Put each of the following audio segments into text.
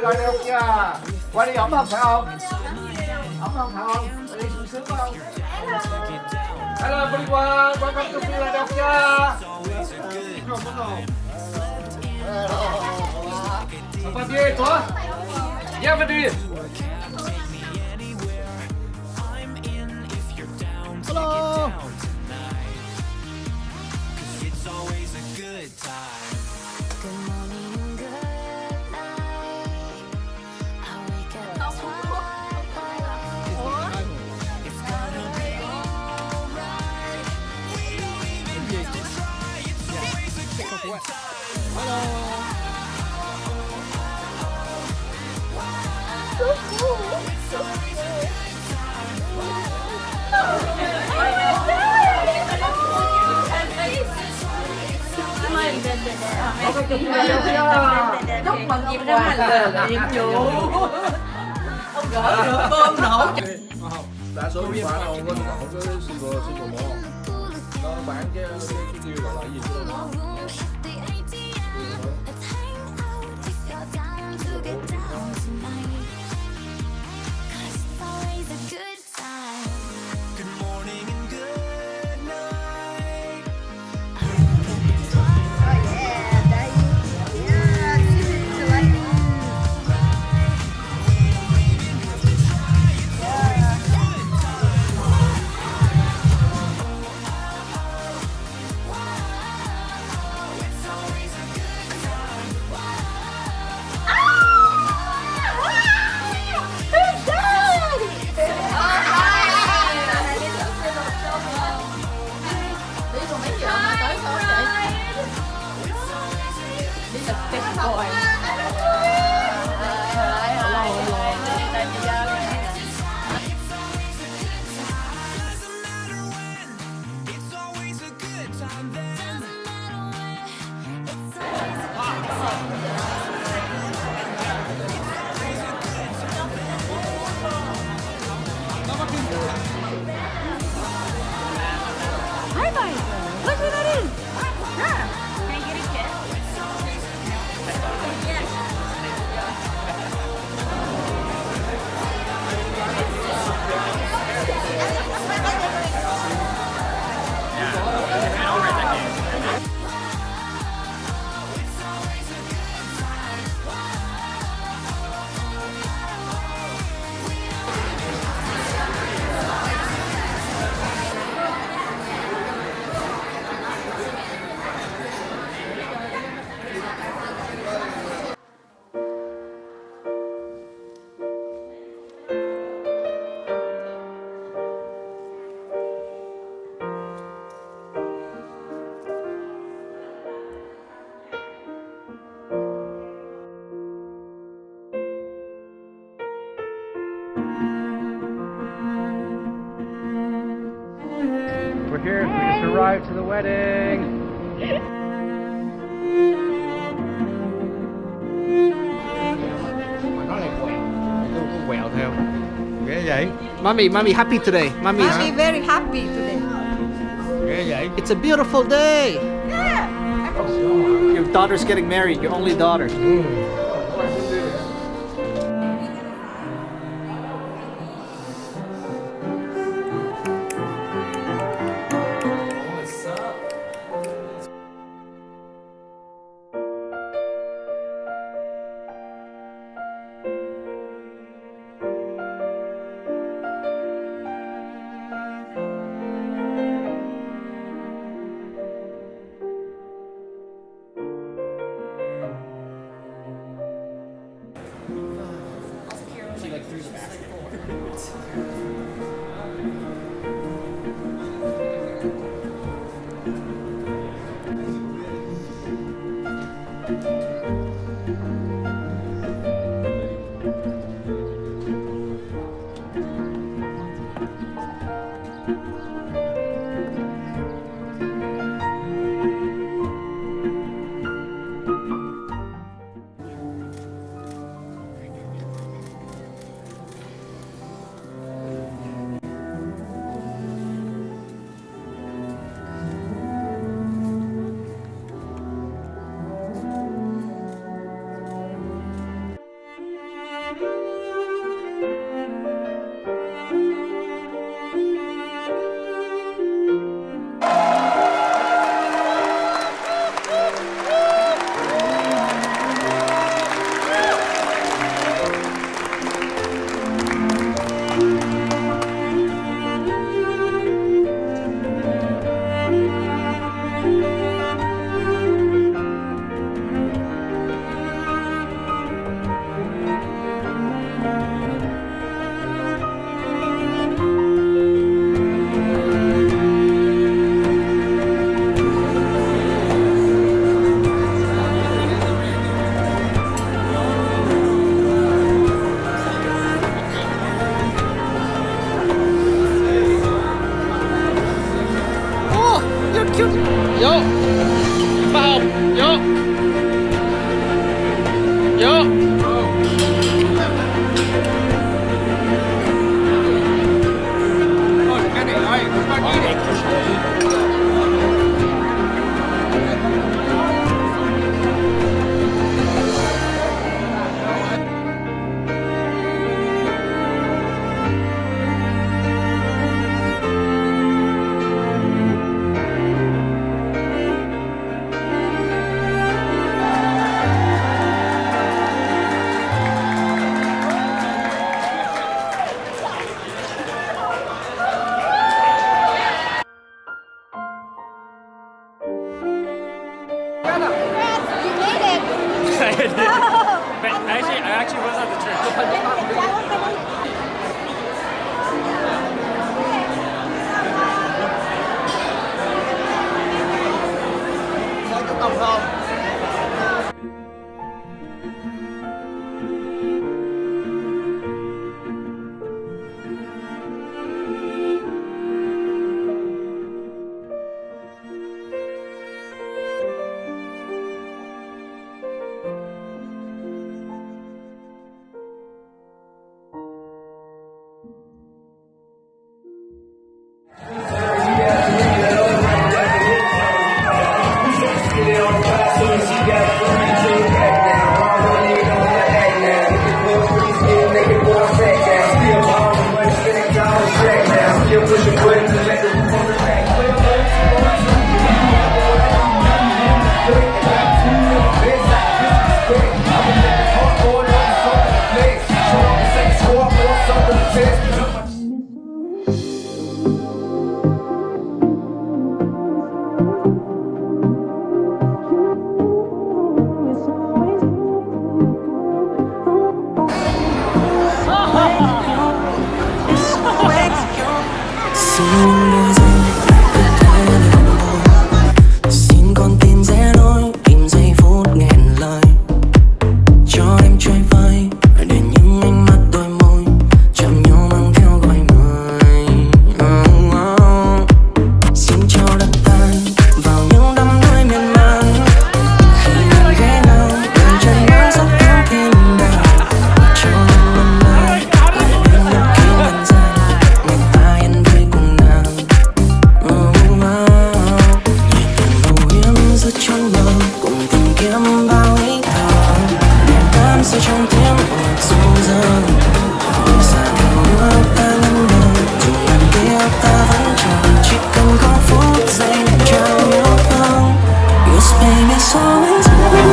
lại được chưa? Qua đi ấm không phải không? Ấm không phải không? Đi sung sướng phải không? Hello everyone, welcome to Philadelphia. Apa dia itu? Ya berdiri. Hello. Chúc mừng Diệp Hoa là nhiệm vụ. Ông gỡ được bơm nổ. Đã số điện thoại nào bên cậu cái single mall. Nó bán cái deal gọi là gì đó. We're here. We just arrived to the wedding. Quẹo theo. Ghê vậy? Mommy happy today. Mommy very happy today. Ghê vậy? It's a beautiful day. Yeah. Your daughter's getting married, your only daughter. Hoa hồng, vô. Vô. Thôi, cái này thôi, con đi đi. I actually was at the church. Tổng không? Xin con tim rẽ lối, tìm giây phút nghẹn lời, cho em chơi vơi để những ánh mắt đôi môi chạm nhau mang theo gọi mời. Xin cho đất tan vào những đắm đuối miên man, khi em ghé nhau đôi chân ngắn dốc theo thiên đàng, cho em lần này lại bên những ký ngân gian ngày ta yên vui cùng nàng. Rất trong mơ cùng tìm kiếm bao ý thở, đèn cam soi trong tiếng nhạc ru dâng, người xa theo bước ta ngân đời, dù ngàn kiếp ta vẫn chờ, chỉ cần có phút giây để trao yêu thương. Yes baby, it's always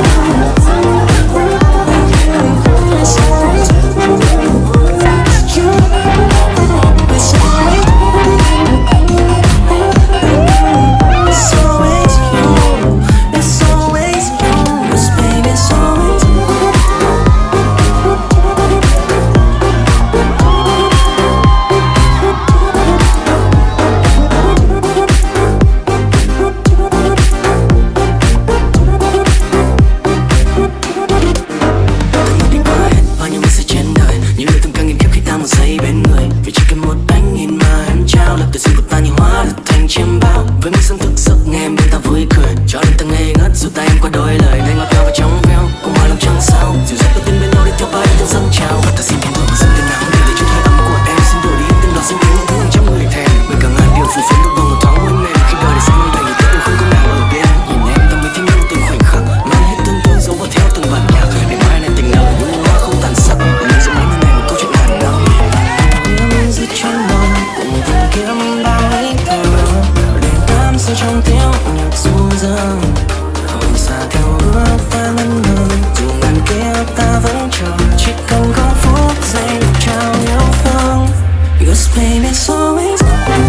trong tiếng nhạc ru dâng, hồi xa theo bước ta ngân đời, dù ngàn kiếp ta vẫn chờ, chỉ cần có phút giây để trao yêu thương. Yes baby, it's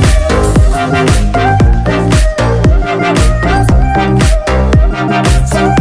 always